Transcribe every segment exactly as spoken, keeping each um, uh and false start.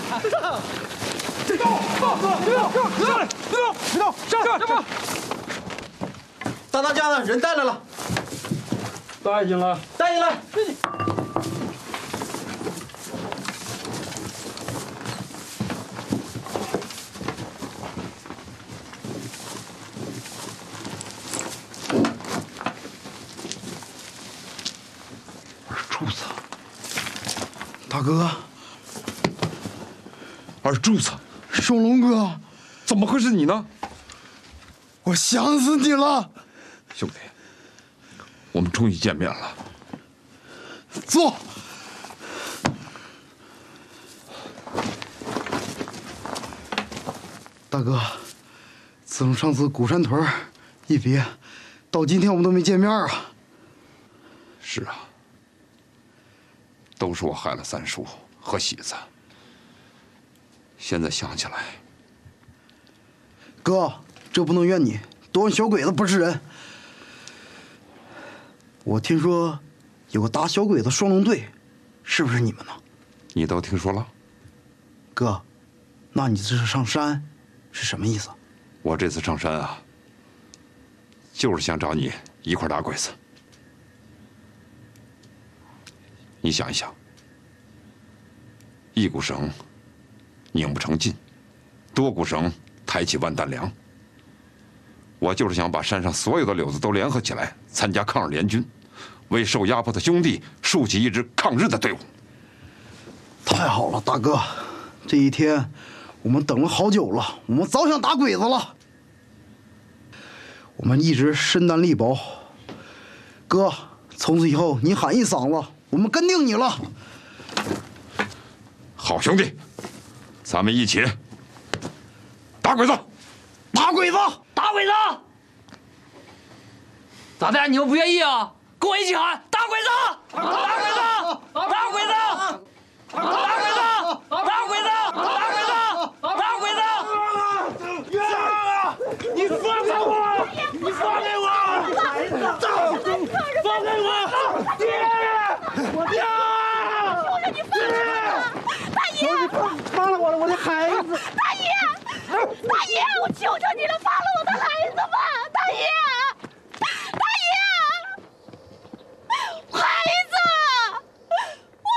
别动！别动！别动！别动！别动！上！上！上！ 大当家的人带来了， 带进来， 带进来。 柱子，大哥，二柱子， 双龙哥， 怎么会是你呢？ 我想死你了， 兄弟，我们终于见面了。 坐。大哥，自从上次鼓山屯一别，到今天我们都没见面啊。 是啊。都是我害了三叔和喜子。现在想起来， 哥，这不能怨你，都怨小鬼子不是人。我听说有个打小鬼子双龙队，是不是你们呢？ 你都听说了？ 哥，那你这次上山是什么意思？ 我这次上山啊，就是想找你一块打鬼子。你想一想，一股绳拧不成劲，多股绳抬起万担梁。我就是想把山上所有的柳子都联合起来，参加抗日联军，为受压迫的兄弟竖起一支抗日的队伍。 太好了，大哥，这一天我们等了好久了，我们早想打鬼子了。我们一直身单力薄，哥，从此以后你喊一嗓子，我们跟定你了。 好兄弟，咱们一起打鬼子！ 打鬼子！ 打鬼子！咋的？你们不愿意啊？跟我一起喊打鬼子！打鬼子！打鬼子！打鬼子！打鬼子！打鬼子！打鬼子！ 冤枉啊！你放开我！你放开我！孩子，放开我！爹！我爹！ 求求你放开我！大爷！ 放了我的我的孩子！ 大爷！大爷，我求求你了，放了我的孩子吧！大爷！大爷！孩子！我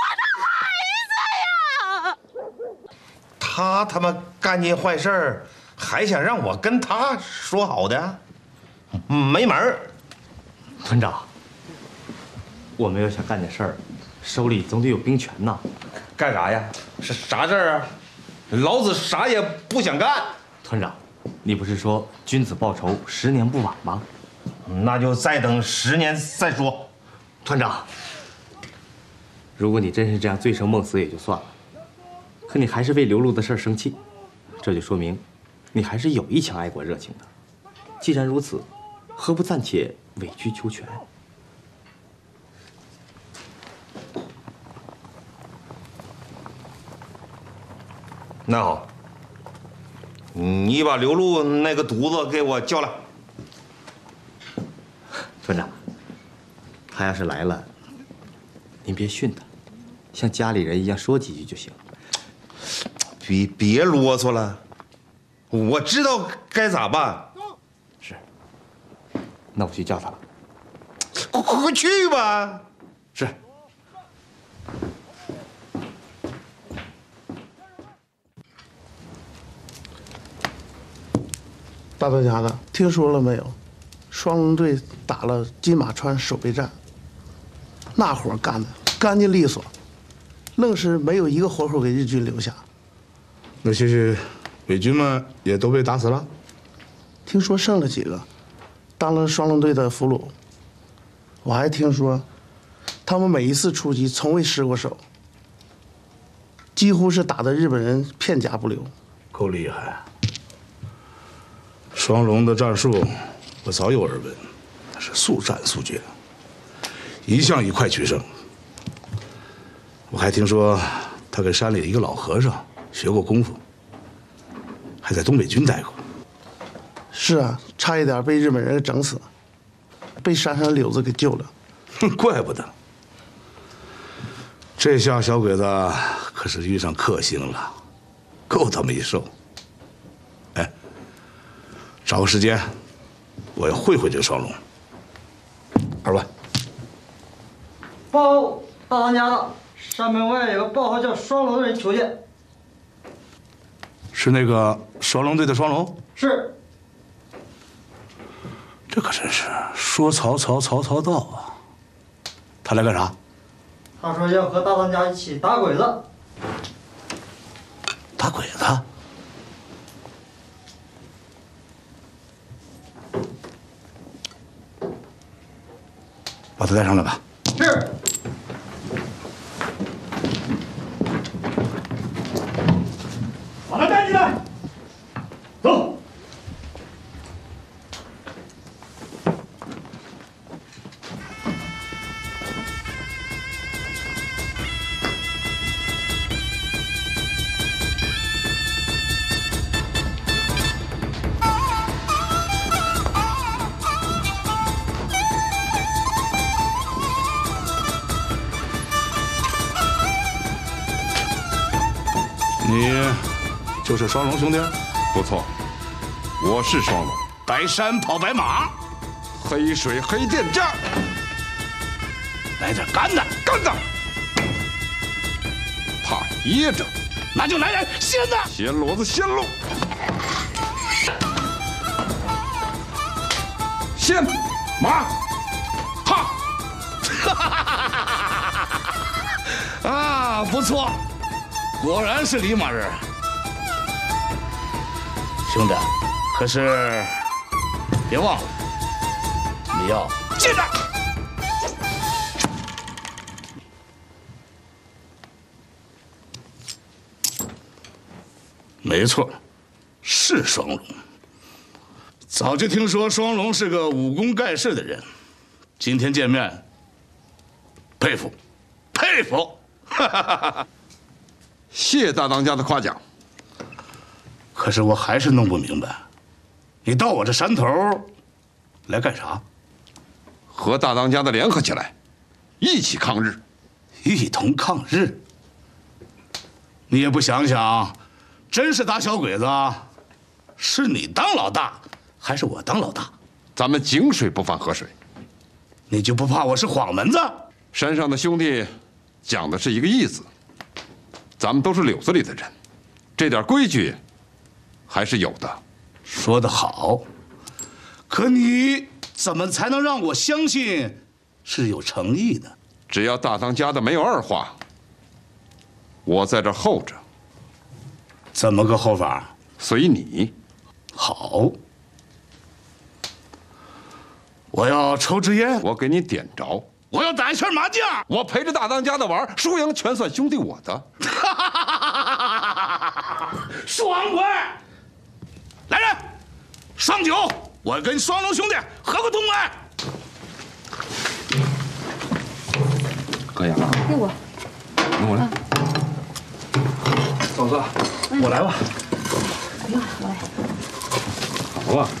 的孩子呀！ 他他妈干尽坏事儿，还想让我跟他说好的？没门儿！ 团长，我们要想干点事儿，手里总得有兵权呐。 干啥呀？是啥事儿啊？老子啥也不想干。 团长，你不是说君子报仇，十年不晚吗？ 那就再等十年再说。 团长，如果你真是这样醉生梦死也就算了，可你还是为刘露的事儿生气，这就说明你还是有一腔爱国热情的。既然如此，何不暂且委曲求全？ 那好，你把刘露那个犊子给我叫来。 团长，他要是来了，您别训他，像家里人一样说几句就行。 别别啰嗦了，我知道该咋办。 是，那我去叫他了。 快快去吧。 是。 大当家的，听说了没有？双龙队打了金马川守备战，那活干的干净利索，愣是没有一个活口给日军留下。 那些伪军们也都被打死了？ 听说剩了几个，当了双龙队的俘虏。我还听说，他们每一次出击从未失过手，几乎是打得日本人片甲不留。 够厉害！双龙的战术我早有耳闻，那是速战速决，一向以快取胜。我还听说他跟山里一个老和尚学过功夫，还在东北军待过。 是啊，差一点被日本人给整死，被山上柳子给救了。 怪不得。这下小鬼子可是遇上克星了。 够他们一受。哎，找个时间，我要会会这个双龙。二万。 报大当家的，山门外有个报号叫双龙的人求见。 是那个双龙队的双龙？ 是。 这可真是说曹操曹操到啊！他来干啥？ 他说要和大当家一起打鬼子。 打鬼子？把他带上来吧。 是。 把他带进来。走。 你就是双龙兄弟？ 不错，我是双龙。 白山跑白马， 黑水黑电架。 来点干的， 干的。怕噎着， 那就来点鲜的。 鲜骡子鲜肉。鲜马，哈， 啊，不错。果然是李马人，兄弟，可是别忘了，你要记着。没错，是双龙。早就听说双龙是个武功盖世的人，今天见面，佩服，佩服！哈哈哈哈。 谢大当家的夸奖。 可是我还是弄不明白，你到我这山头来干啥？ 和大当家的联合起来，一起抗日， 一同抗日。你也不想想，真是打小鬼子，是你当老大，还是我当老大？ 咱们井水不犯河水， 你就不怕我是晃门子？ 山上的兄弟讲的是一个义字。咱们都是柳子里的人，这点规矩还是有的。 说得好，可你怎么才能让我相信是有诚意呢？ 只要大当家的没有二话，我在这候着。 怎么个候法？ 随你。 好，我要抽支烟， 我给你点着。 我要打一圈麻将， 我陪着大当家的玩，输赢全算兄弟我的。 爽快！来人，上酒！我跟双龙兄弟合个痛快。 可以啊， 给我。 那我来。 嫂子，我来吧。 不用了，我来。 好啊。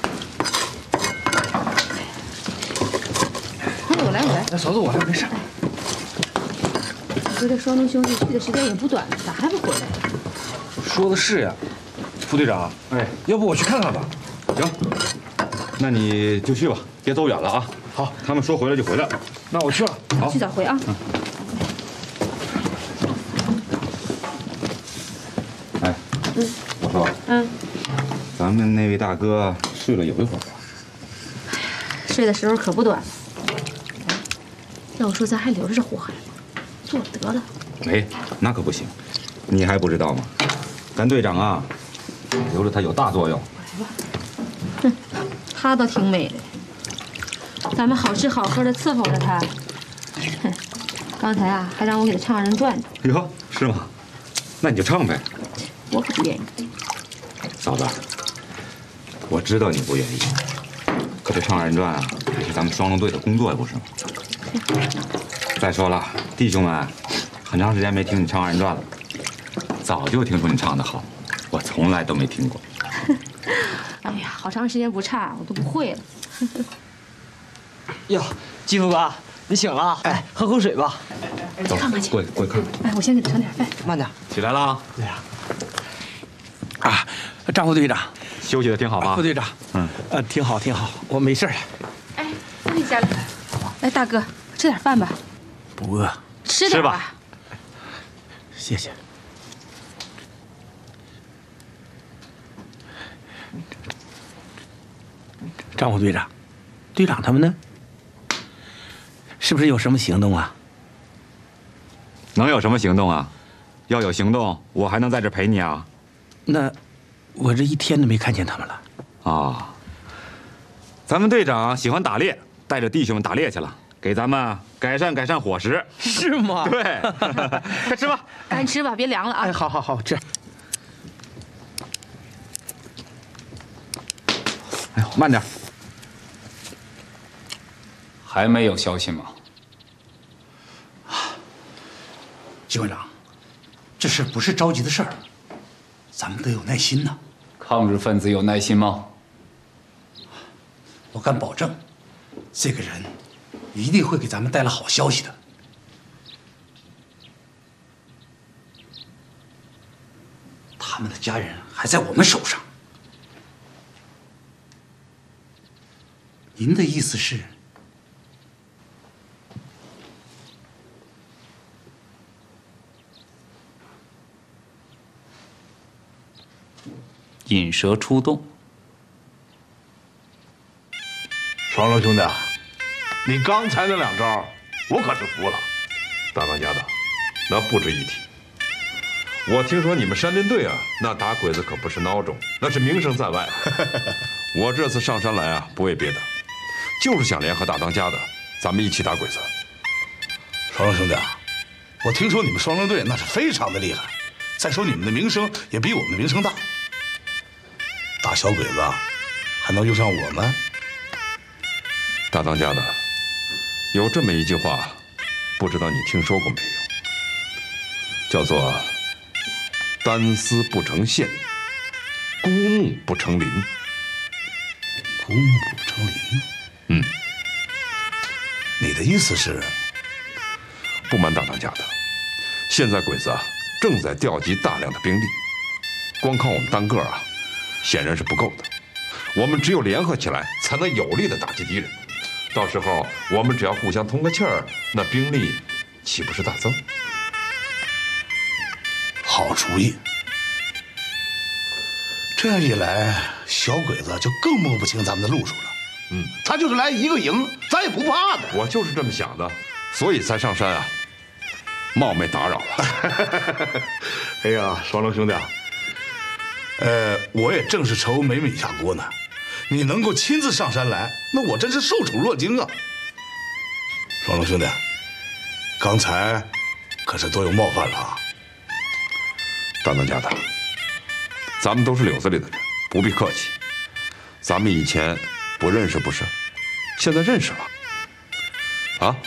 我来，我来。 那嫂子，我来，没事。 我说这双龙兄弟去的时间也不短了，咋还不回来？ 说的是呀，副队长。哎，要不我去看看吧？ 行，那你就去吧，别走远了啊。好，他们说回来就回来。 那我去了。 好， 去早回啊。嗯。 哎，嗯，我说，嗯，咱们那位大哥睡了有一会儿了。 哎呀，睡的时候可不短了。要我说，咱还留着这祸害吗？做了得了。 哎，那可不行，你还不知道吗？咱队长啊，留着他有大作用。 来吧。哼，他倒挺美的。咱们好吃好喝的伺候着他。哼，刚才啊，还让我给他唱二人转呢。 哟，是吗？那你就唱呗。 我可不愿意。 嫂子，我知道你不愿意，可这唱二人转啊，也是咱们双龙队的工作呀，不是吗？再说了，弟兄们，很长时间没听你唱二人转了。早就听说你唱得好，我从来都没听过。 哎呀，好长时间不唱，我都不会了。 哟，继父哥，你醒了？哎，喝口水吧。 走，看看去。 过去，过去看看。 哎，我先给他盛点。哎， 慢点。 起来了啊。 对呀。 张副队长， 休息的挺好吧？ 副队长，嗯，呃，挺好，挺好，我没事了。 哎，坐一下来。来，大哥，吃点饭吧。 不饿， 吃点吧。 谢谢。张副队长，队长他们呢？是不是有什么行动啊？ 能有什么行动啊？要有行动，我还能在这陪你啊？ 那我这一天都没看见他们了。 啊，咱们队长喜欢打猎，带着弟兄们打猎去了，给咱们改善改善伙食。 是吗？ 对，快吃吧。 赶紧吃吧，别凉了啊！ 哎，好好好，吃。 哎呦，慢点。 还没有消息吗？ 机关长，这事不是着急的事儿，咱们得有耐心呐。 抗日分子有耐心吗？ 我敢保证，这个人一定会给咱们带来好消息的。他们的家人还在我们手上。您的意思是？ 引蛇出洞。 双龙兄弟，你刚才那两招，我可是服了。 大当家的，那不值一提。我听说你们山林队啊，那打鬼子可不是孬种，那是名声在外。我这次上山来啊，不为别的，就是想联合大当家的，咱们一起打鬼子。 双龙兄弟，我听说你们双龙队那是非常的厉害，再说你们的名声也比我们的名声大。打小鬼子还能用上我们？ 大当家的，有这么一句话，不知道你听说过没有？叫做“单丝不成线，孤木不成林”。 孤木不成林。 嗯， 你的意思是？ 不瞒大当家的，现在鬼子啊正在调集大量的兵力，光靠我们单个啊，显然是不够的。我们只有联合起来，才能有力的打击敌人。到时候我们只要互相通个气儿，那兵力岂不是大增？ 好主意。这样一来，小鬼子就更摸不清咱们的路数了。 嗯， 他就是来一个营，咱也不怕的。 我就是这么想的，所以才上山啊，冒昧打扰了。 哎呀，双龙兄弟啊，呃，我也正是愁没米下锅呢。你能够亲自上山来，那我真是受宠若惊啊！双龙兄弟，刚才可是多有冒犯了啊！ 大当家的，咱们都是柳子里的人，不必客气。咱们以前不认识不是，现在认识了。啊，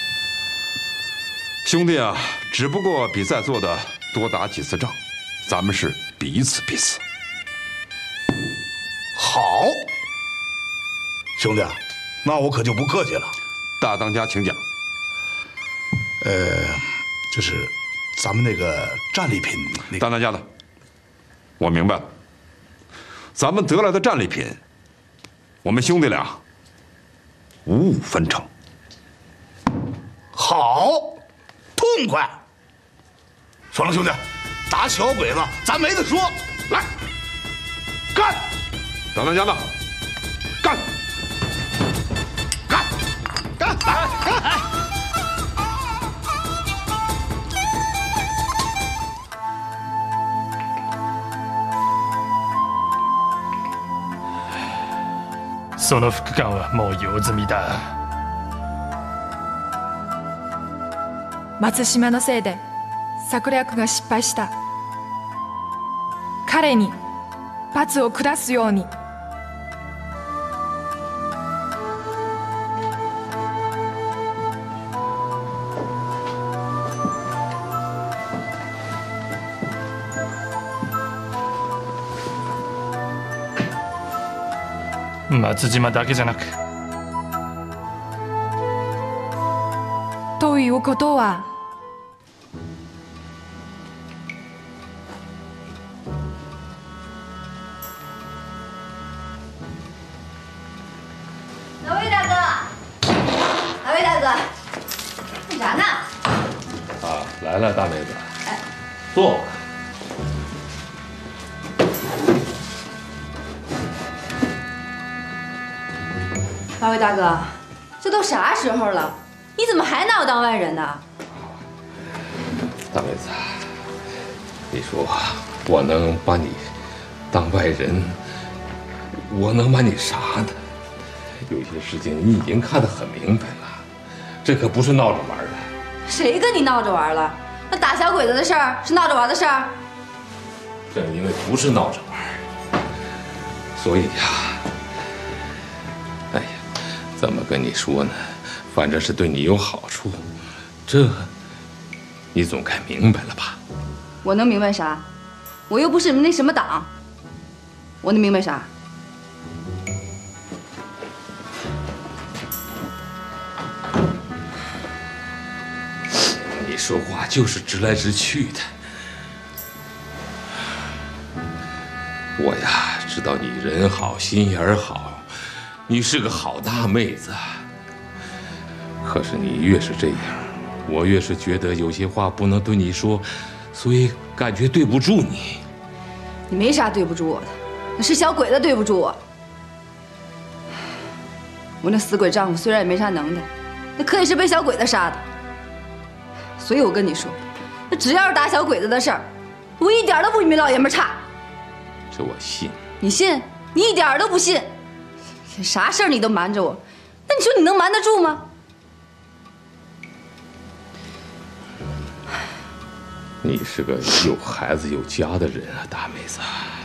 兄弟啊，只不过比在座的多打几次仗，咱们是彼此彼此。 好，兄弟，那我可就不客气了。 大当家，请讲。 呃，就是咱们那个战利品，那个、 大当家的，我明白了。咱们得来的战利品，我们兄弟俩五五分成。 好，痛快。双龙兄弟，打小鬼子咱没得说，来，干！ 大当家的，干！ 干！干！干！干！ その副官はもう用済みだ。 松島のせいで策略が失敗した。彼に罰を下すように。 松島だけじゃなく。 ということは。 来了，大妹子，坐。 八位大哥，这都啥时候了，你怎么还拿我当外人呢？ 大妹子，你说我能把你当外人，我能把你啥呢？有些事情你已经看得很明白了，这可不是闹着玩的。 谁跟你闹着玩了？那打小鬼子的事儿是闹着玩的事儿？ 正因为不是闹着玩，所以呀，哎呀，怎么跟你说呢？反正是对你有好处，这你总该明白了吧？ 我能明白啥？我又不是你们那什么党，我能明白啥？ 你说话就是直来直去的。我呀，知道你人好心眼好，你是个好大妹子。可是你越是这样，我越是觉得有些话不能对你说，所以感觉对不住你。 你没啥对不住我的，那是小鬼子对不住我。我那死鬼丈夫虽然也没啥能耐，那可也是被小鬼子杀的。所以我跟你说，那只要是打小鬼子的事儿，我一点都不比你老爷们差。 这我信。 你信？你一点都不信。啥事儿你都瞒着我，那你说你能瞒得住吗？ 你是个有孩子有家的人啊，大妹子。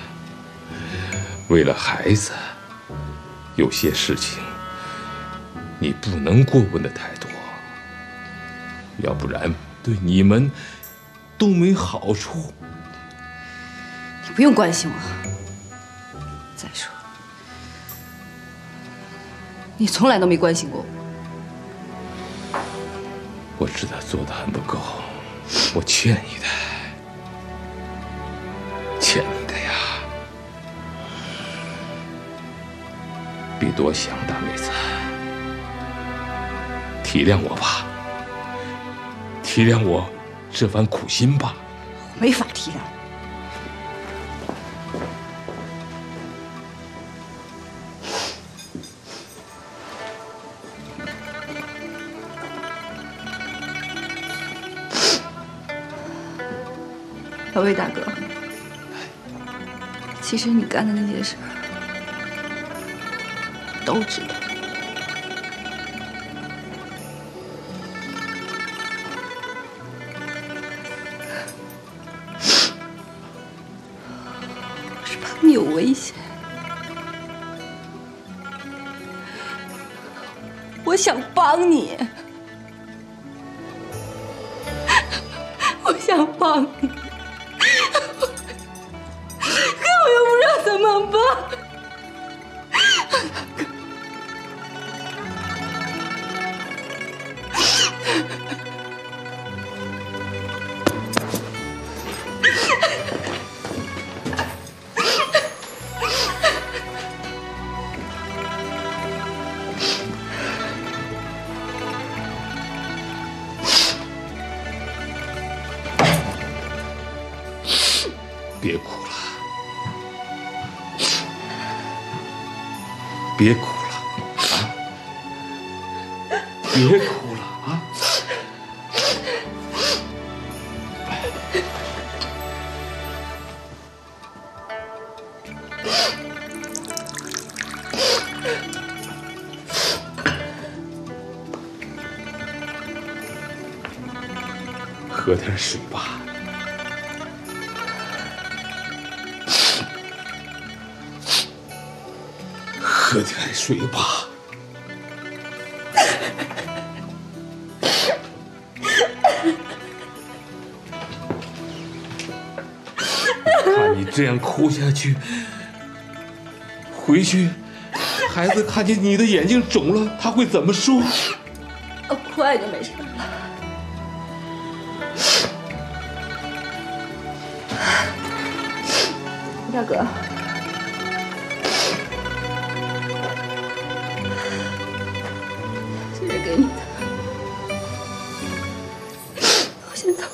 为了孩子，有些事情你不能过问的太多，要不然对你们都没好处。 你不用关心我。再说，你从来都没关心过我。 我知道做的很不够，我欠你的，欠你的呀。别多想，大妹子，体谅我吧，体谅我这番苦心吧。 我没法体谅。小魏大哥，其实你干的那些事儿都知道。我是怕你有危险，我想帮你，我想帮你。我又不知道怎么办。 别哭了。别哭了啊！别哭了啊！喝点水吧。喝点水吧。看你这样哭下去，回去孩子看见你的眼睛肿了，他会怎么说？ 我快就没事了。大哥。给你的，我先走了。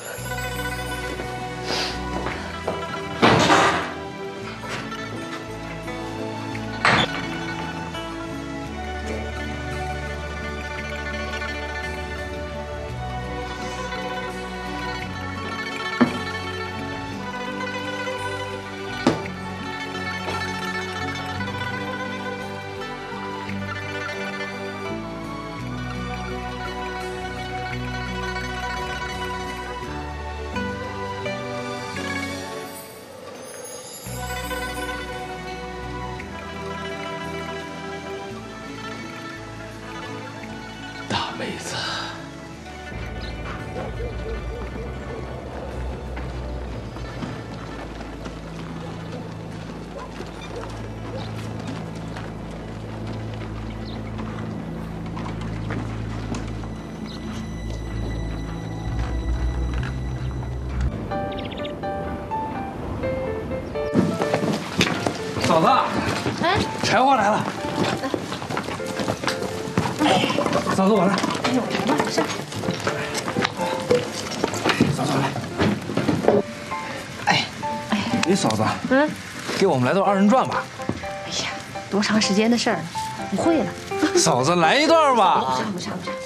大妹子，嫂子， 哎， 柴火来了。嫂子，我来。 有什么事？ 嫂子，我来。哎，哎，嫂子， 嗯， 给我们来段二人转吧。 哎呀，多长时间的事儿呢？不会了。 嫂子，来一段吧。 不唱不唱不唱。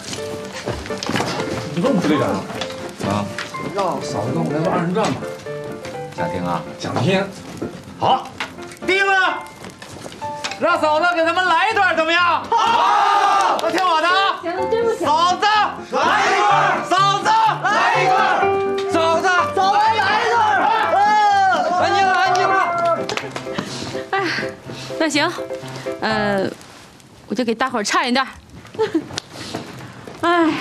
你问副队长啊，让嫂子给我们来段二人转吧。 想听啊？ 想听。 好，弟兄们， 让嫂子给他们来一段，怎么样？好，都听我的。 行了，对不起。 嫂子，来一段；嫂子，来一段；嫂子，嫂子，来一段。安静了，安静了。 哎，那行，呃，我就给大伙儿唱一段。哎。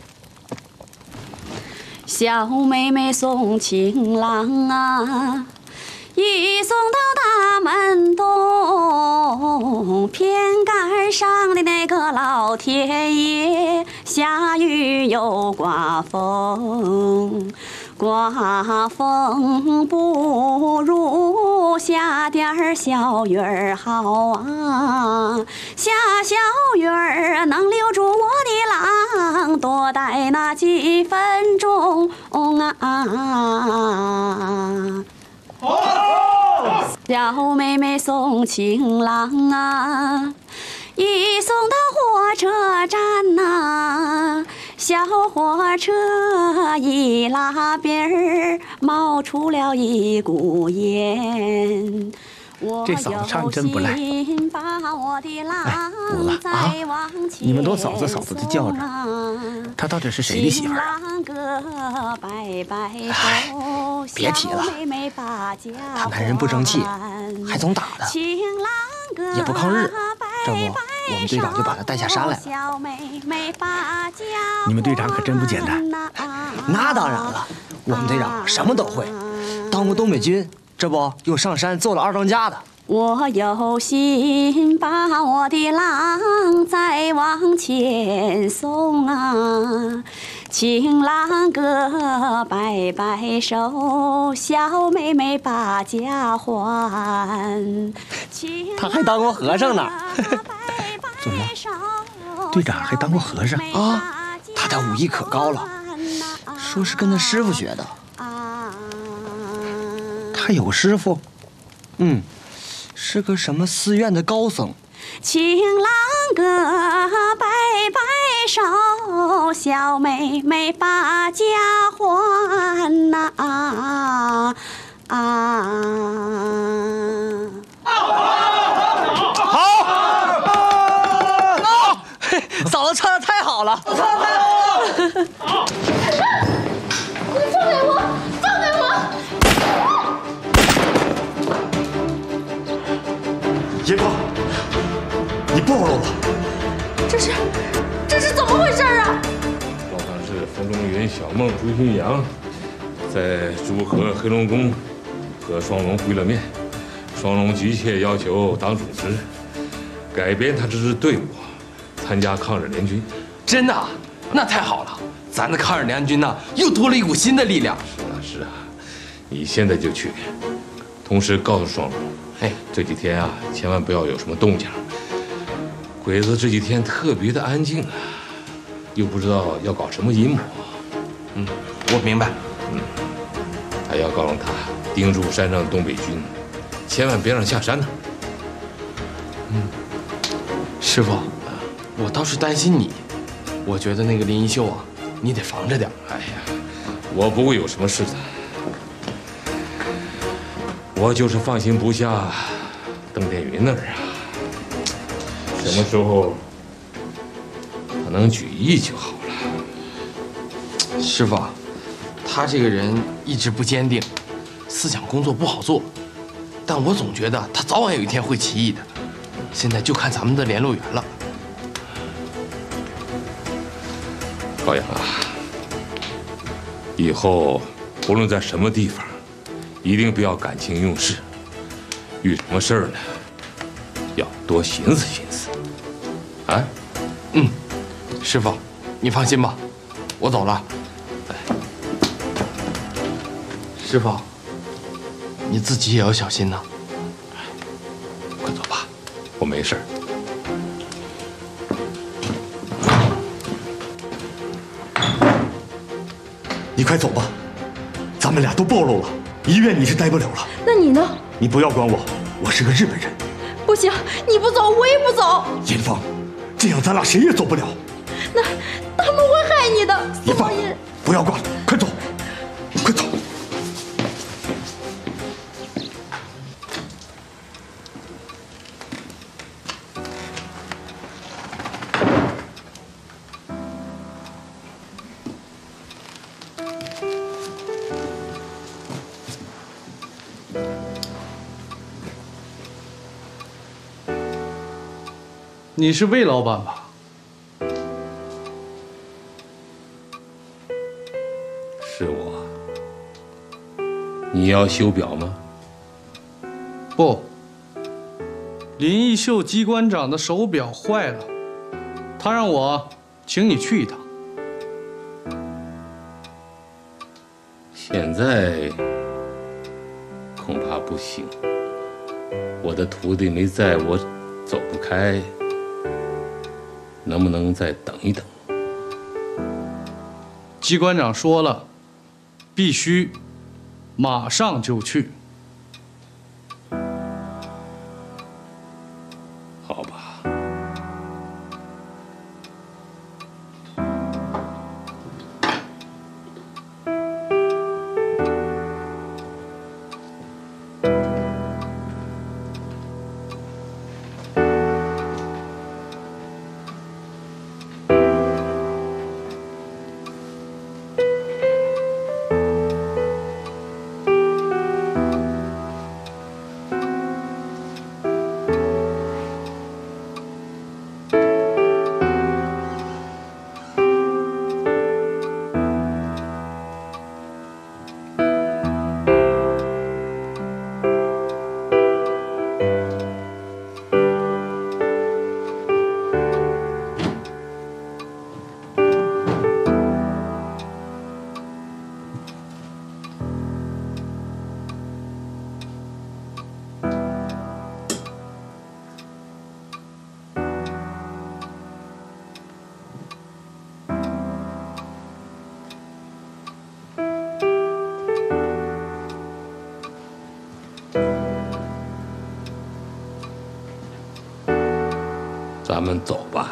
小妹妹送情郎啊，一送到大门东，偏赶上的那个老天爷下雨又刮风，刮风不如下点儿小雨儿好啊，下小雨儿能留住我的郎，多待那几分钟啊。小妹妹送情郎啊，一送到火车站呐、啊，小火车一拉边儿，冒出了一股烟。 这嫂子唱真不赖。哎，不了啊！你们都嫂子嫂子的叫着，她到底是谁的媳妇儿啊？哎，别提了，她男人不争气，还总打她，也不抗日。这不，我们队长就把她带下山来了。你们队长可真不简单。那当然了，我们队长什么都会，当过东北军。 这不又上山做了二当家的。我有心把我的郎再往前送啊，情郎哥摆摆手，小妹妹把家还。他还当过和尚呢。怎么？队长还当过和尚啊？他的武艺可高了，说是跟他师傅学的。 他有师傅，嗯，是个什么寺院的高僧。情郎哥摆摆手，小妹妹把家还呐啊啊！好，好，嫂子唱的太好了，唱的太好了。放开我，放开我！ 严哥，你暴露了！ 这是，这是怎么回事啊？ 报上是冯中云、小梦、朱新阳在朱河黑龙宫和双龙会了面，双龙急切要求党组织改编他这支队伍，参加抗日联军。 真的？那太好了，咱的抗日联军呢又多了一股新的力量。 是啊，是啊，你现在就去，同时告诉双龙。 哎，这几天啊，千万不要有什么动静。鬼子这几天特别的安静啊，又不知道要搞什么阴谋。嗯， 我明白。 嗯，还要告诉他盯住山上的东北军，千万别让下山呢。 嗯，师傅，我倒是担心你。我觉得那个林一秀啊，你得防着点。 哎呀，我不会有什么事的。我就是放心不下邓殿云那儿啊。什么时候他能举义就好了。 师傅，他这个人意志不坚定，思想工作不好做，但我总觉得他早晚有一天会起义的。现在就看咱们的联络员了。 高阳啊，以后无论在什么地方，一定不要感情用事，遇什么事儿呢，要多寻思寻思。啊， 嗯，师傅，你放心吧，我走了。师傅，你自己也要小心呐。 快走吧，我没事儿。 你快走吧，咱们俩都暴露了，医院你是待不了了。 那你呢？ 你不要管我，我是个日本人。 不行，你不走，我也不走。 尹芳，这样咱俩谁也走不了。 那他们会害你的。 尹芳，不要管了，快走，快走。 你是魏老板吧？ 是我。你要修表吗？ 不。林义秀机关长的手表坏了，他让我请你去一趟。 现在恐怕不行。我的徒弟没在，我走不开。能不能再等一等？ 机关长说了，必须马上就去。 好吧。咱们走吧。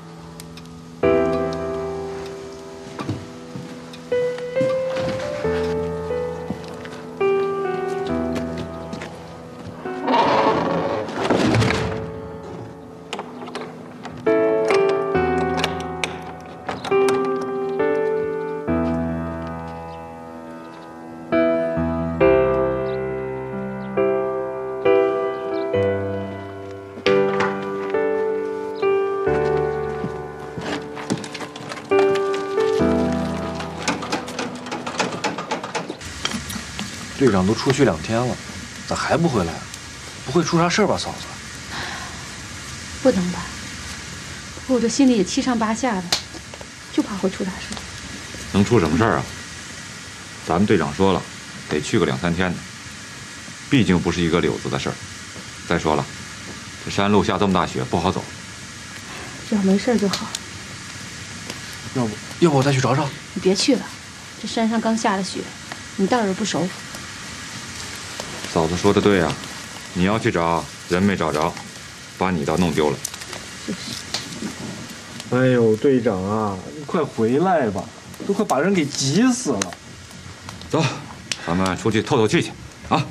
队长都出去两天了，咋还不回来？不会出啥事吧，嫂子？ 不能吧？我这心里也七上八下的，就怕会出大事。 能出什么事儿啊？咱们队长说了，得去个两三天的，毕竟不是一个柳子的事儿。再说了，这山路下这么大雪，不好走。 只要没事就好。 要不，要不我再去找找？ 你别去了， 这山上刚下了雪，你道儿不熟。 嫂子说的对呀，你要去找人没找着，把你倒弄丢了。 就是。 哎呦，队长啊，你快回来吧，都快把人给急死了。 走，咱们出去透透气去，啊！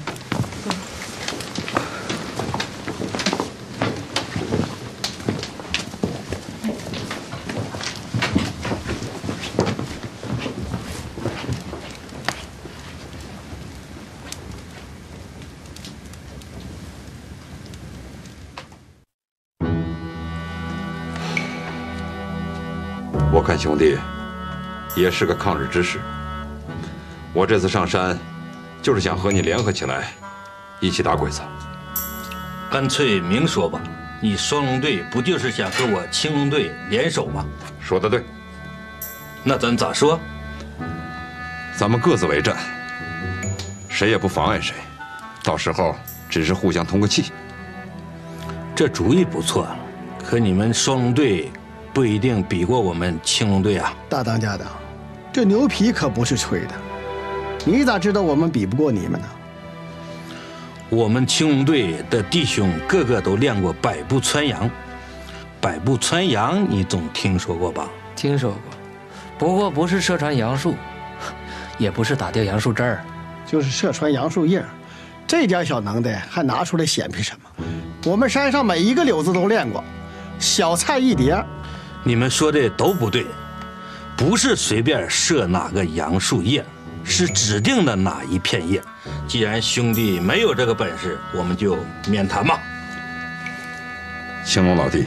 我看兄弟也是个抗日之士。我这次上山，就是想和你联合起来，一起打鬼子。 干脆明说吧，你双龙队不就是想和我青龙队联手吗？ 说得对。 那咱咋说？ 咱们各自为战，谁也不妨碍谁，到时候只是互相通个气。 这主意不错，可你们双龙队不一定比过我们青龙队啊。 大当家的，这牛皮可不是吹的。你咋知道我们比不过你们呢？ 我们青龙队的弟兄个个都练过百步穿杨。百步穿杨你总听说过吧？ 听说过，不过不是射穿杨树，也不是打掉杨树枝儿， 就是射穿杨树叶。这点小能耐还拿出来显摆什么？我们山上每一个柳子都练过，小菜一碟。 你们说的都不对，不是随便射哪个杨树叶，是指定的哪一片叶。既然兄弟没有这个本事，我们就免谈吧。 青龙老弟，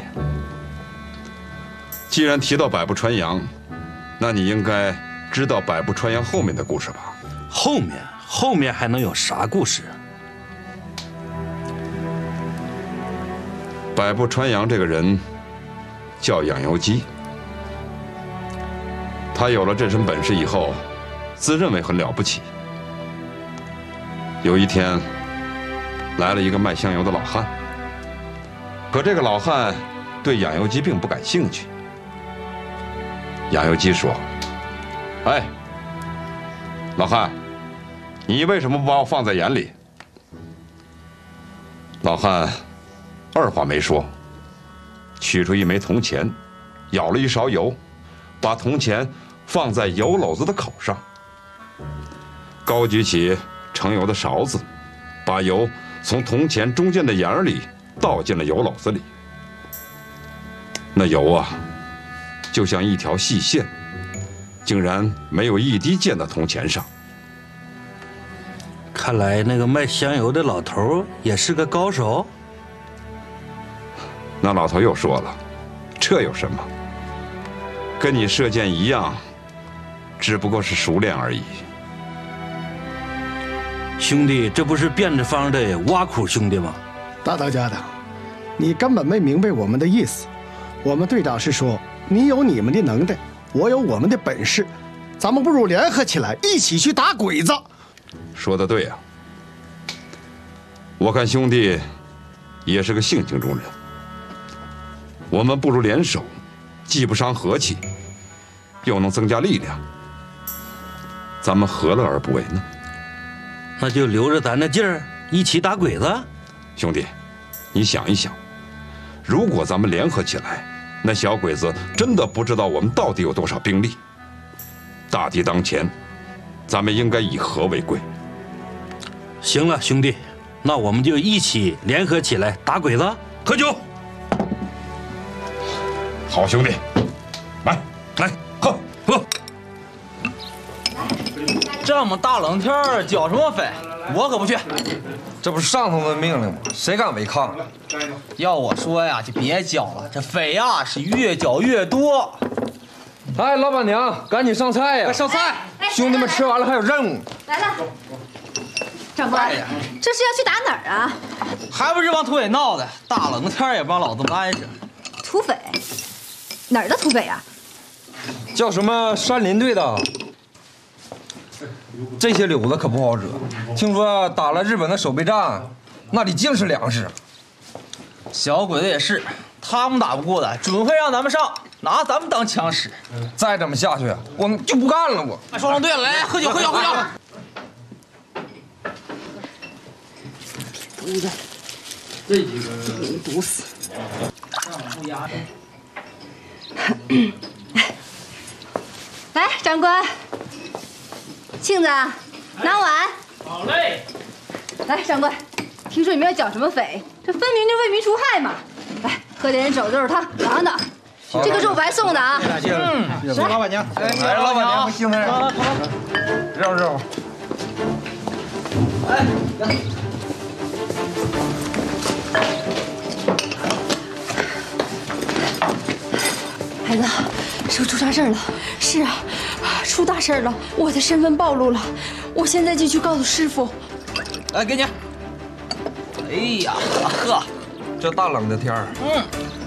既然提到百步穿杨，那你应该知道百步穿杨后面的故事吧？ 后面后面还能有啥故事？ 百步穿杨这个人叫养由基，他有了这身本事以后，自认为很了不起。有一天，来了一个卖香油的老汉，可这个老汉对养由基并不感兴趣。养由基说：“哎，老汉，你为什么不把我放在眼里？”老汉二话没说，取出一枚铜钱，舀了一勺油，把铜钱放在油篓子的口上，高举起盛油的勺子，把油从铜钱中间的眼儿里倒进了油篓子里。那油啊，就像一条细线，竟然没有一滴溅到铜钱上。 看来那个卖香油的老头也是个高手。 那老头又说了：“这有什么？跟你射箭一样，只不过是熟练而已。” 兄弟，这不是变着法的挖苦兄弟吗？ 大当家的，你根本没明白我们的意思。我们队长是说，你有你们的能耐，我有我们的本事，咱们不如联合起来，一起去打鬼子。 说得对啊，我看兄弟也是个性情中人。我们不如联手，既不伤和气，又能增加力量，咱们何乐而不为呢？ 那就留着咱的劲儿，一起打鬼子。 兄弟，你想一想，如果咱们联合起来，那小鬼子真的不知道我们到底有多少兵力。大敌当前，咱们应该以和为贵。 行了，兄弟，那我们就一起联合起来打鬼子，喝酒。 好兄弟，来来喝喝。 这么大冷天儿，搅什么飞？我可不去。 这不是上头的命令吗？谁敢违抗？ 要我说呀，就别搅了，这匪呀是越搅越多。 哎，老板娘，赶紧上菜呀！ 快上菜！ 兄弟们吃完了还有任务。 来了，长官，这是要去打哪儿啊？ 还不是帮土匪闹的，大冷天也不让老子们安生。 土匪？哪儿的土匪啊？ 叫什么山林队的？这些柳子可不好惹，听说打了日本的守备战，那里尽是粮食。 小鬼子也是，他们打不过的，准会让咱们上。 拿咱们当枪使。再这么下去，我们就不干了！我。 双龙队了，来来，喝酒，喝酒，喝酒。 毒的，这几个给人毒死。不压着。 来，长官，庆子，拿碗。 好嘞。 来，长官，听说你们要剿什么匪？这分明就为民除害嘛！来，喝点肘肉汤，挡挡。这个肉白送的啊。 嗯，谢谢老板娘。哎，来，老板娘，幸福人。肉肉。哎， 孩子，是不是出啥事儿了？是啊，出大事了，我的身份暴露了，我现在就去告诉师傅。 来，给你。哎呀，呵，这大冷的天儿，嗯，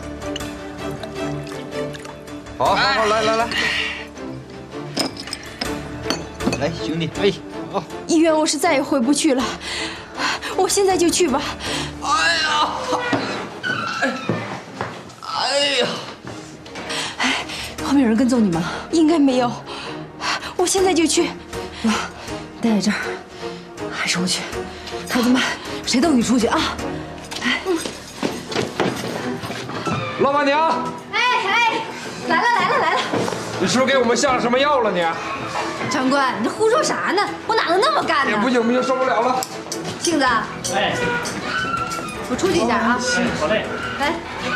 好，好，好，来来来，来，兄弟，哎，好， 医院我是再也回不去了，我现在就去吧。 哎呀，哎，哎呀， 哎，后面有人跟踪你吗？应该没有，我现在就去。待在这儿，还是我去？孩子们，谁都你出去啊！ 老板娘， 哎哎，来了来了来了！ 你是不是给我们下了什么药了你？ 长官，你这胡说啥呢？我哪能那么干呢？ 不行不行，受不了了！ 庆子， 哎， 我出去一下啊。 哎，好嘞。 来。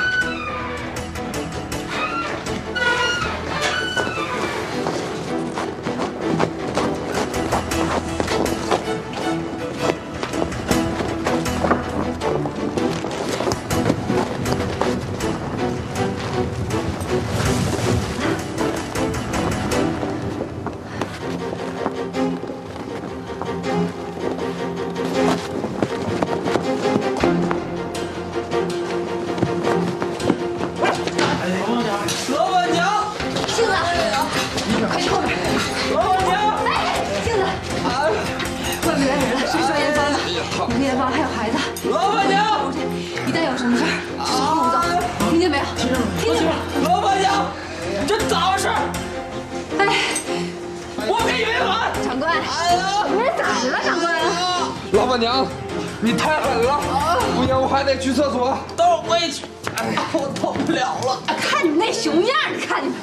你太狠了！不行，我还得去厕所。 等会儿我也去。哎呀，我动不了了。 看你们那熊样，你看你们。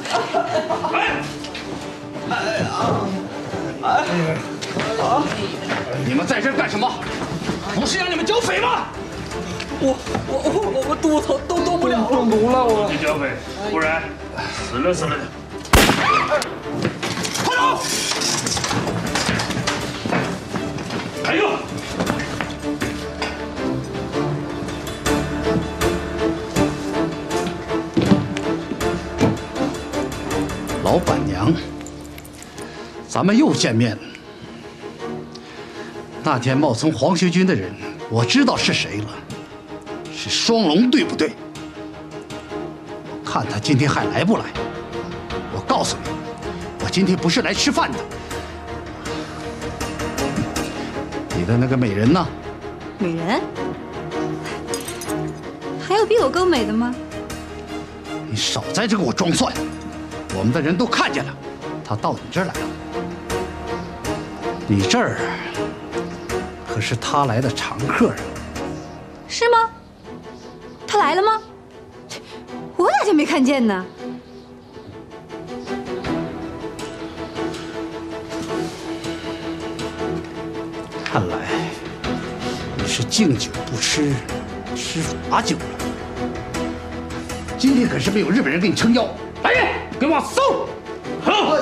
哎呀！哎啊！ 你们在这干什么？不是让你们剿匪吗？ 我我我我们肚子疼，都动不了了。 中毒了我。 去剿匪，不然死了死了。 快走！还有。 老板娘，咱们又见面了。那天冒充黄学军的人，我知道是谁了，是双龙，对不对？看他今天还来不来。我告诉你，我今天不是来吃饭的。你的那个美人呢？ 美人？还有比我更美的吗？ 你少在这给我装蒜！我们的人都看见了，他到你这儿来了。你这儿可是他来的常客啊。 是吗？他来了吗？我咋就没看见呢？ 看来你是敬酒不吃吃罚酒了。今天可是没有日本人给你撑腰。来人，给我往送！好。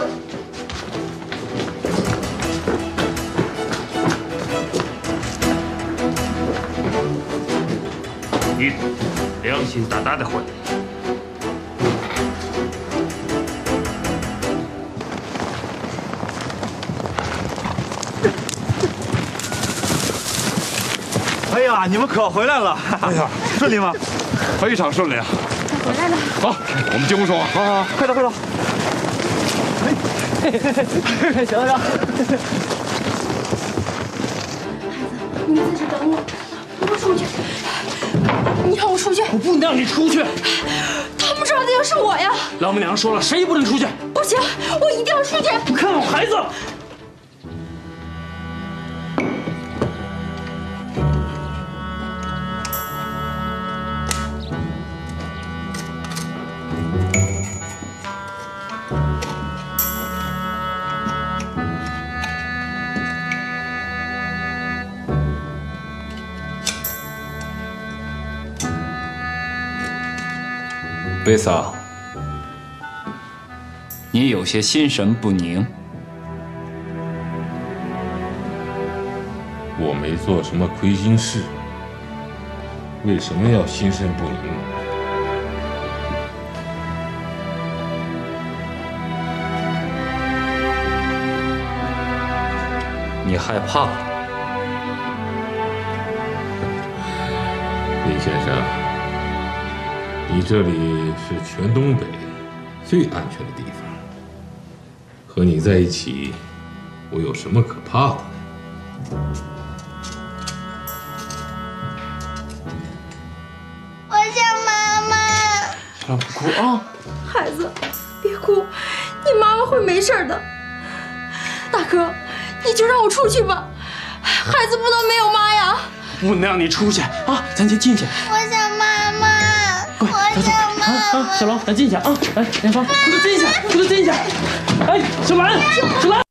你良心大大的混！ 哎呀，你们可回来了！哎呀，顺利吗？ 非常顺利啊！ 回来了。 好，我们进屋说话。 好好，快走快走。 哎，小队长。 你们在这等我，我不出去。你让我出去？ 我不能让你出去。 他们知道的又是我呀！ 老母娘说了，谁也不能出去。 不行，我一定要出去！ 不看好孩子。 贝嫂，你有些心神不宁。 我没做什么亏心事，为什么要心神不宁？ 你害怕？ 林先生。你这里是全东北最安全的地方，和你在一起，我有什么可怕的呢？ 我想妈妈。 小兰不哭啊！ 孩子，别哭，你妈妈会没事的。大哥，你就让我出去吧，孩子不能没有妈呀！ 不能让你出去啊！咱先进去。 我想妈妈。 快，走走啊啊！小龙，咱进去啊！来，莲芳，给他进去，给他进去！哎，小兰，小兰。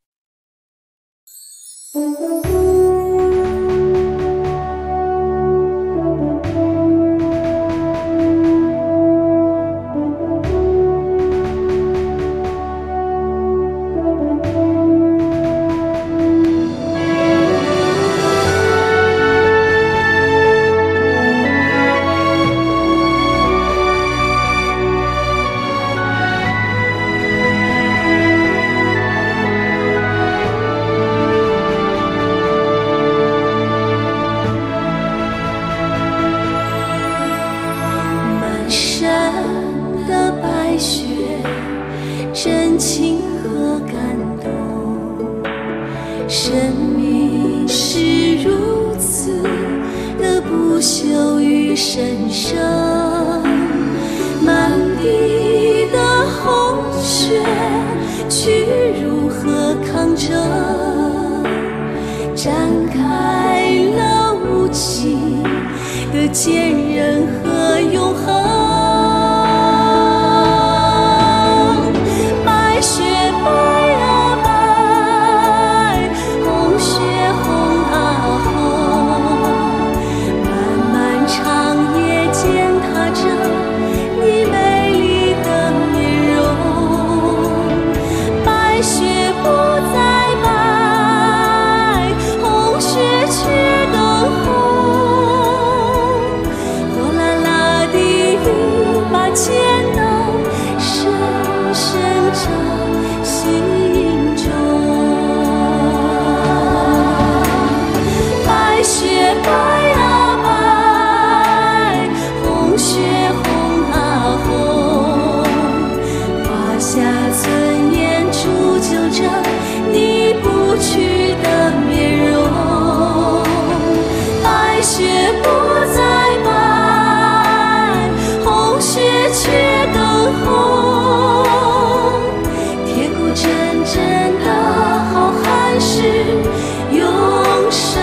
真正的好汉是永生。